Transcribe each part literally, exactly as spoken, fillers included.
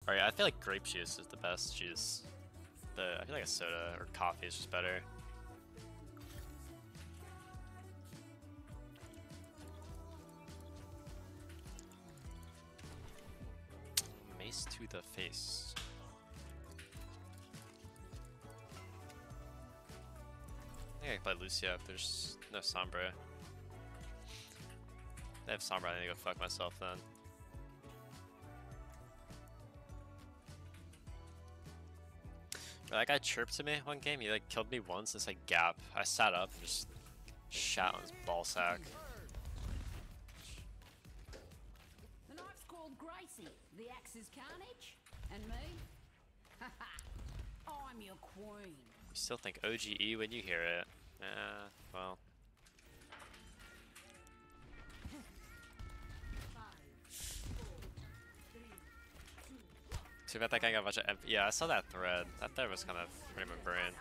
Alright, I feel like grape juice is the best juice. The I feel like a soda or coffee is just better. Mace to the face. I think I can play Lucio if there's no Sombra. If they have Sombra, I need to go fuck myself then. That guy chirped to me one game, he like killed me once, it's like gap. I sat up and just shot on his ball sack. The knife's called Gracie, the axe is Carnage, and me? I'm your queen. You still think O G E when you hear it. Yeah, well. Too bad that guy got a bunch of M P. Yeah, I saw that thread. That thread was kind of pretty my brain.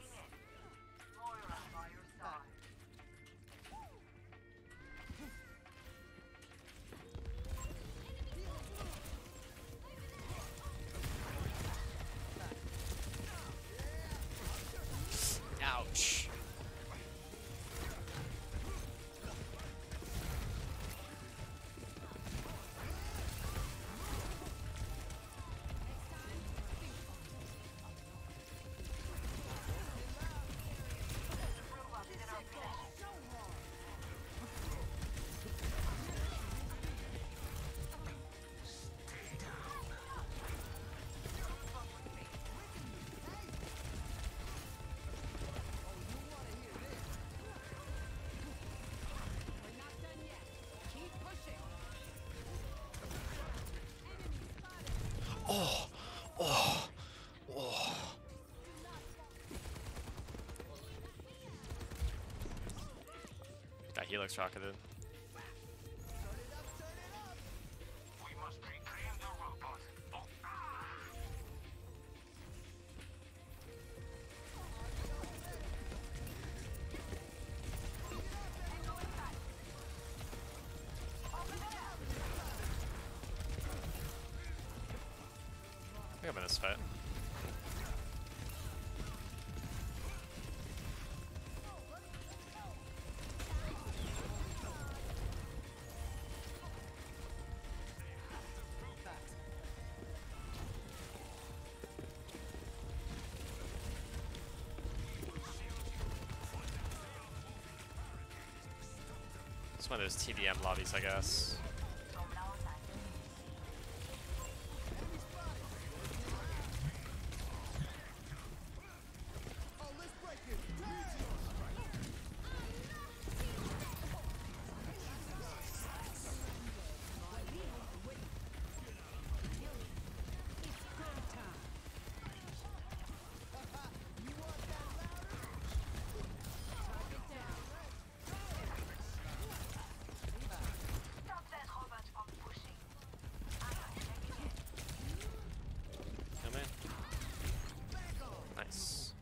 Ouch. Oh, oh, oh. That Helix rocketed. We must retrain the robot. Oh. I think I'm in this fight. It's one of those T D M lobbies, I guess. Come in. Nice.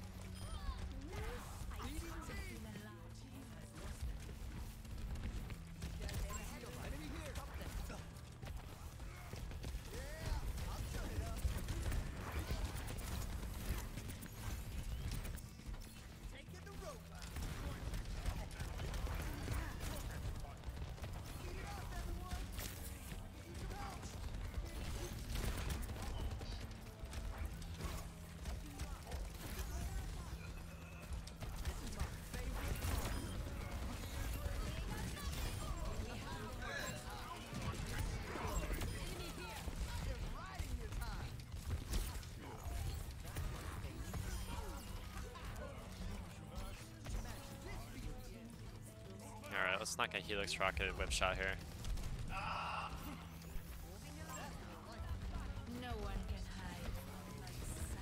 Alright, let's not get Helix rocketed whip shot here. No one can hide from my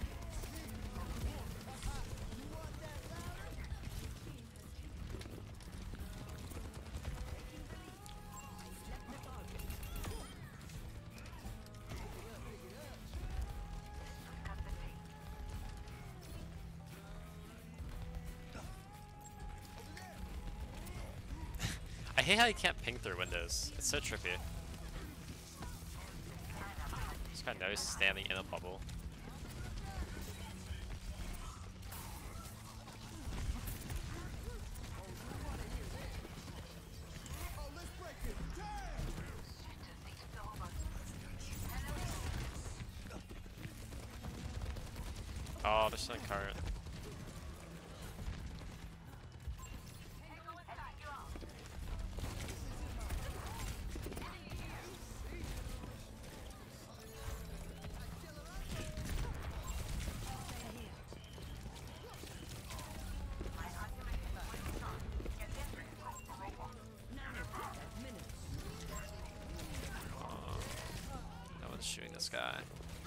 I hate how you can't ping through windows. It's so trippy. guy knows standing in a bubble. Oh, there's no current. No one's shooting this guy.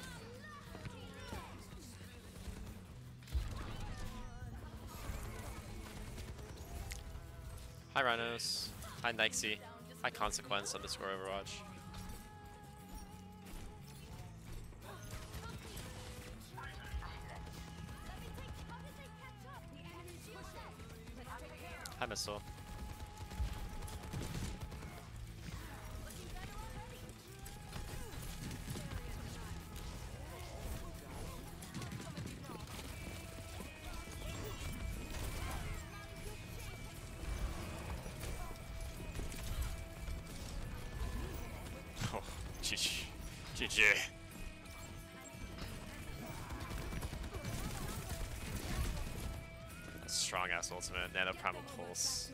Hi Rhinos. Hi Nixie. Hi Consequence of the score Overwatch. Hi Missile. Oh, G G. G G. Strong ass ultimate, Nano Primal Pulse.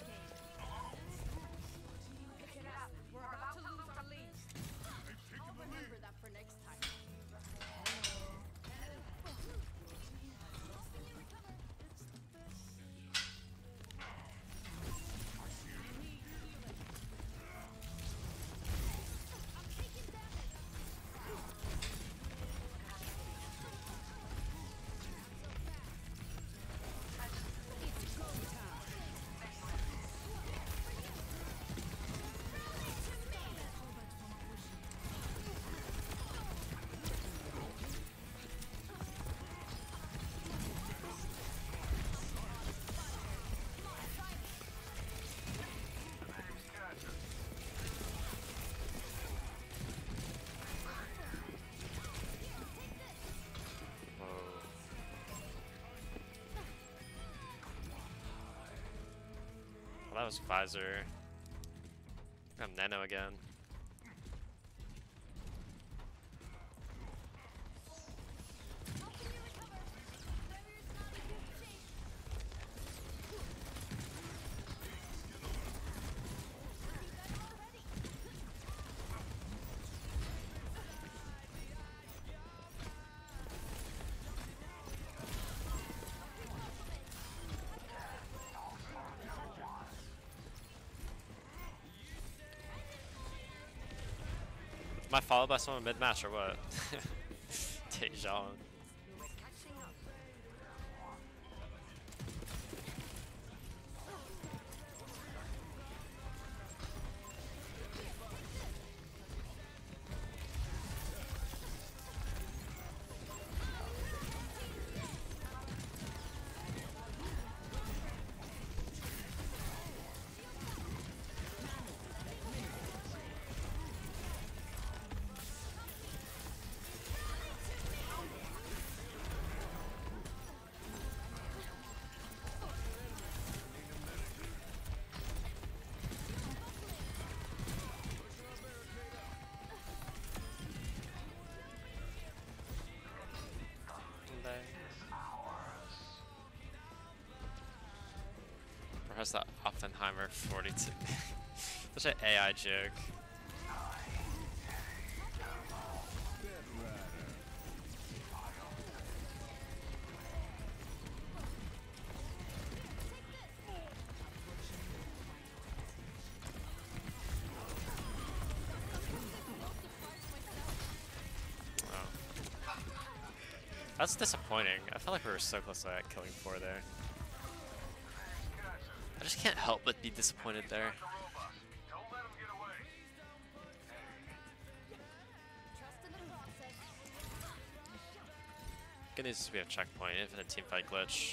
We're about to lose our lead. I'll remember that for next time. Well, that was Visor. I'm Nano again. Am I followed by someone mid-match or what? Taejon. Or has that Oppenheimer forty-two? Such an A I joke. That's disappointing. I felt like we were so close to that killing four there. I just can't help but be disappointed there. Don't let them get away. Trust in the process. Good news is we have checkpoint, infinite teamfight glitch.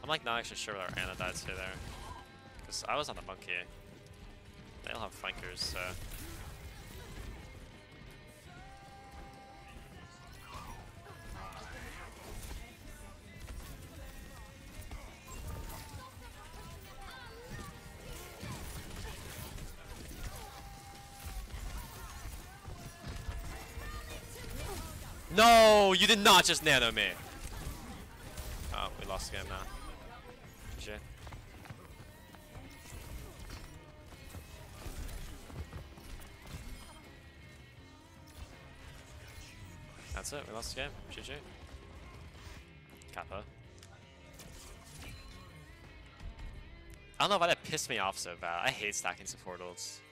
like not actually sure where our Ana died to there. Because I was on the monkey. They don't have flankers, so. No, you did not just nano me. Oh, we lost the game now. G G. That's it, we lost the game. G G. Kappa. I don't know why that pissed me off so bad. I hate stacking support ults.